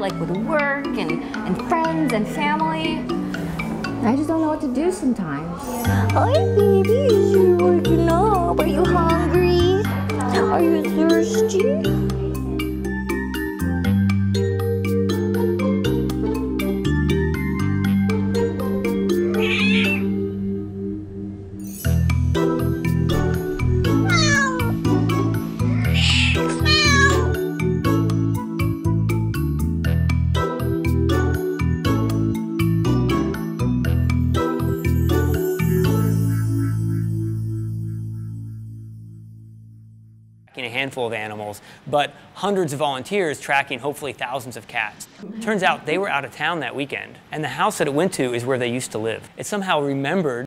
like with work and friends and family. I just don't know what to do sometimes. Hi, baby. Is you waking up? Are you hungry? Are you thirsty? A handful of animals, but hundreds of volunteers tracking hopefully thousands of cats. Turns out they were out of town that weekend, and the house that it went to is where they used to live. It somehow remembered